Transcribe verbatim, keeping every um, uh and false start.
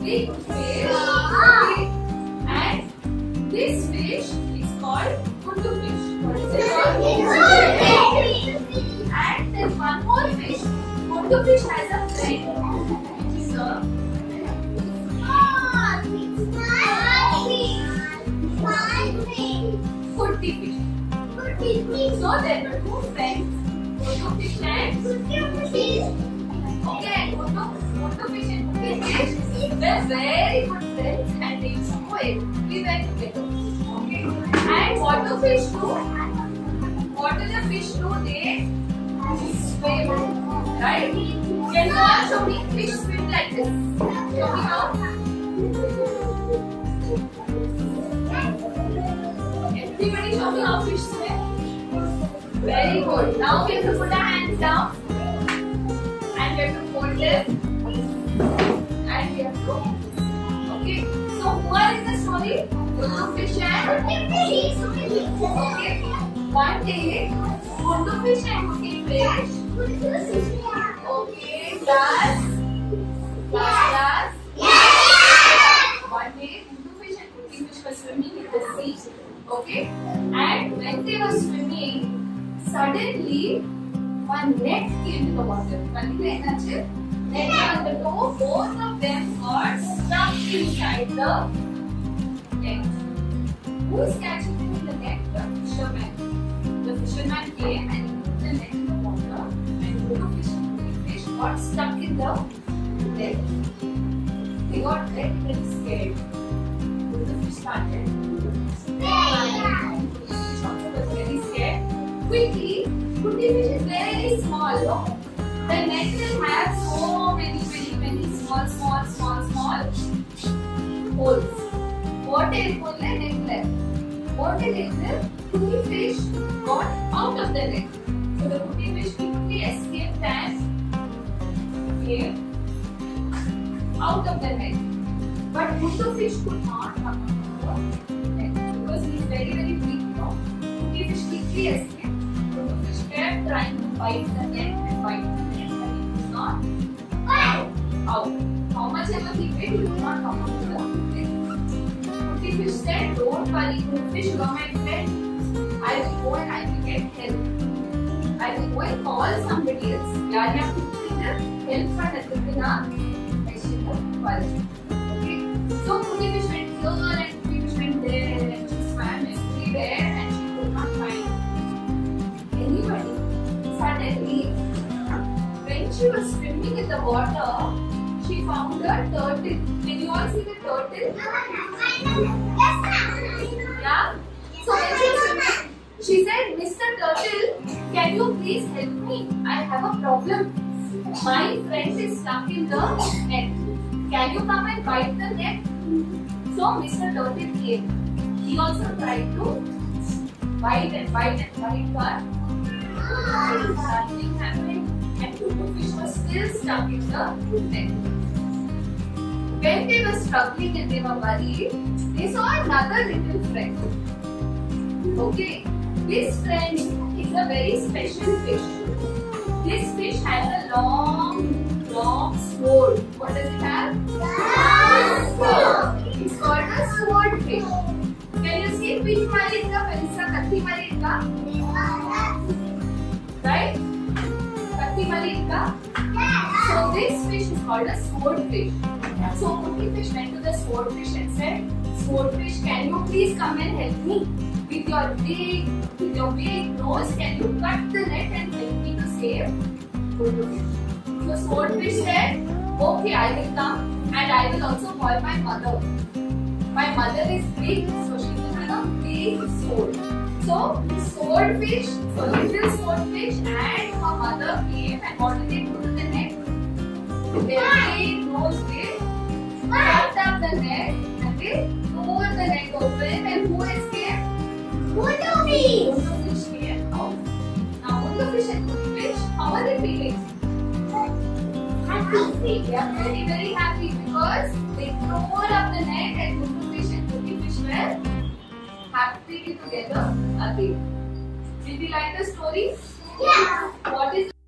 big fish. Okay. And this fish is called Gundu fish. What is it called? And then one more fish. Gundu fish has a friend which is a Kutti fish. So there were two friends, Gundu fish and Kutti fish. Okay, and Gundu, Gundu fish and Kutti fish were very good friends and they used to go everywhere together. Okay, and what do fish do? What do the fish do? They swim, right? Can you all show me fish swim like this? Show me how. Everybody show me how fish swim. Very good. Now we have to put our hands down and we have to hold them and we have to. Okay. So who are in the story? Gundu fish and okay. One day, Gundu fish and Kutti fish. Okay. Class. Class. One day, Gundu fish and Kutti fish were swimming in the sea. Okay. And when they were swimming, suddenly one net came to the water. One net on the toe, both of them got stuck inside the net. Who is catching them in the net? The fisherman. The fisherman came and put the net in the water, and Gundu fish and Kutti fish got stuck in the net. They got very, very scared. Gundu fish started. Kutti fish also was very scared. Quickly, Kutti fish is very small. No? The net will have so many, many, many small, small, small, small holes. What is hole net left? What is it? Kutti fish got out of the net. So the Kutti fish quickly escaped and came out of the net. But Gundu fish could not come out of the net because he is very, very weak. No? Kutti fish quickly escaped. Gundu fish kept trying to bite the net and bite the net, but it was not out. How much ever he did, he could not come out of the net. Kutti fish said, "Don't worry, Gundu fish, you are my friend. I will go and I will get help. I will go and call somebody else. Yeah, you have to bring the help for Natrina. I should have worried." Okay. So Kutti fish went here and Kutti fish went there and she swam everywhere and she could not find anybody. Suddenly, when she was swimming in the water, she found a turtle. Can you all see the turtle? Yeah? So when she was swimming, she said, "Mister Turtle, can you please help me? I have a problem. My friend is stuck in the net. Can you come and bite the net?" So Mister Turtle came. He also tried to bite and bite and bite, but nothing happened and Gundu fish was still stuck in the net. When they were struggling and they were worried, they saw another little friend. Okay, this friend is a very special fish. This fish has a long, long sword. What does it have? Sword. It's called a sword fish. Can you see which one is the pencil? Katti Marika? Right? Katti Marika? So this fish is called a sword fish. So Kutti fish went to the sword fish and said, "Sword fish, can you please come and help me? With your big, with your big nose, can you cut the net and help me to save Gundu fish?" So sword fish said, "Okay, I will come and I will also call my mother. My mother is big, so she will have a big sword." So sword fish, so little sword fish and her mother came and what did they do to the net? Their big nose did cut up the net and they tore the net open and who escaped? Gundu fish. Gundu fish came out. Now Gundu fish and Kutti fish, how are they feeling? Happy. They are very, very happy because they tore up the net and Gundu fish and Kutti fish were happily together again. Did you like the story? Yeah. What is